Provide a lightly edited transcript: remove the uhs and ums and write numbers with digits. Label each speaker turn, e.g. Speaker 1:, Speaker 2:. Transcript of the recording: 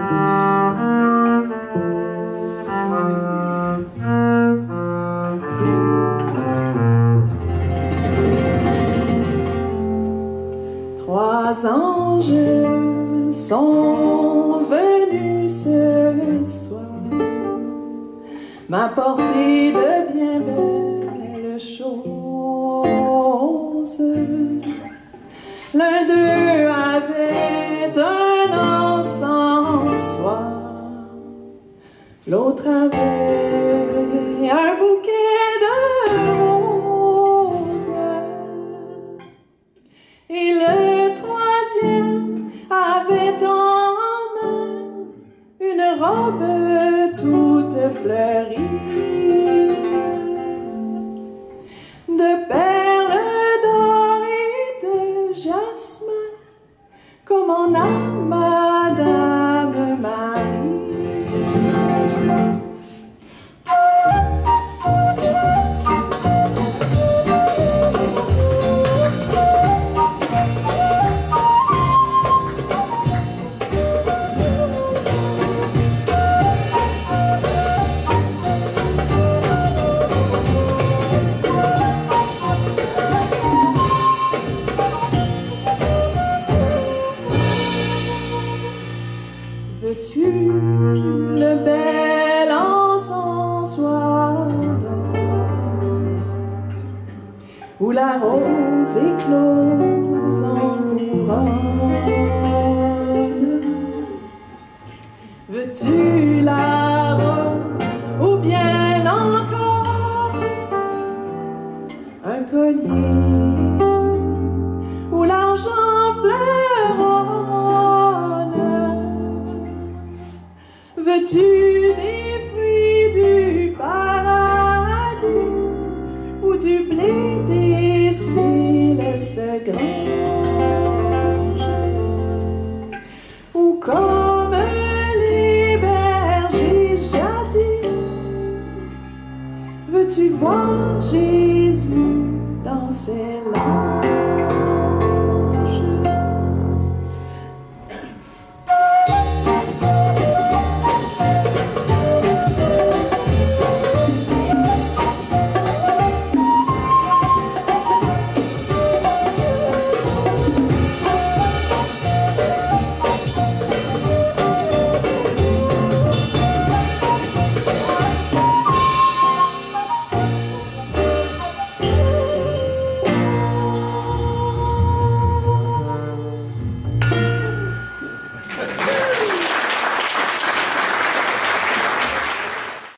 Speaker 1: Trois anges sont venus ce soir m'apporter de bien belles choses. L'un d'eux avait un encensoir, l'autre avait un bouquet de roses, et le troisième avait en main une robe toute fleurie de perles d'or et de jasmin, comme en a Madame Marie. Veux-tu le bel encensoir d'or où la rose éclose en couronne? Veux-tu la robe ou bien encore un collier où l'argent fleuronne? Veux-tu des fruits du paradis ou du blé des célestes granges? Ou comme les bergers jadis, veux-tu voir Jésus